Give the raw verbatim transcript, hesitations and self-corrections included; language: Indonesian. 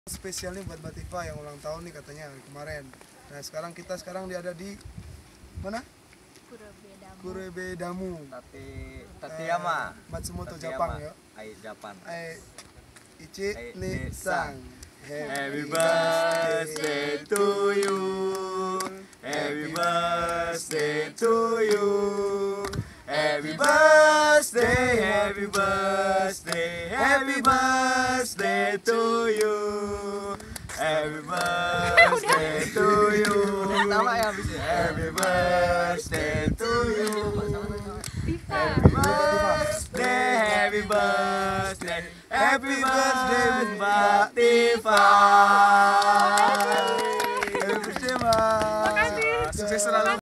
Spesial nih buat Mbak Tifa yang ulang tahun nih katanya kemarin. Nah sekarang kita sekarang dia ada di mana? Kurebedamu. Tapi Tateyama. Eh, Matsumoto Jepang ya. Ai Japan. Ai Ichi ni sang. Happy birthday to you. Happy birthday to you. Happy birthday, happy birthday, happy birthday to you. Happy birthday to you. Happy birthday to you. Happy birthday, happy birthday, happy birthday Mbak Tifa. Happy birthday Mbak. Makasih. Sukses selalu.